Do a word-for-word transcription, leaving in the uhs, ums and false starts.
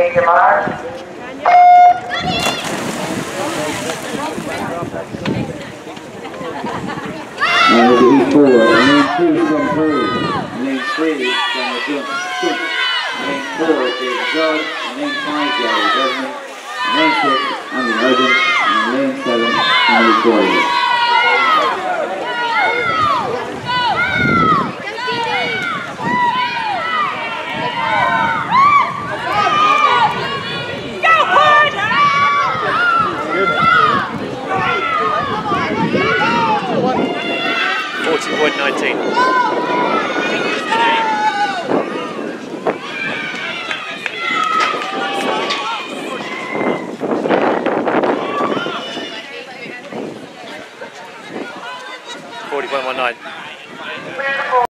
Thank you, Mark. And with the E four, lane two from Peru, lane three from the jump, jump. Lane four is Zod, lane five Gary Desmond, lane six Andy Hogan, and lane seven Emily Corey.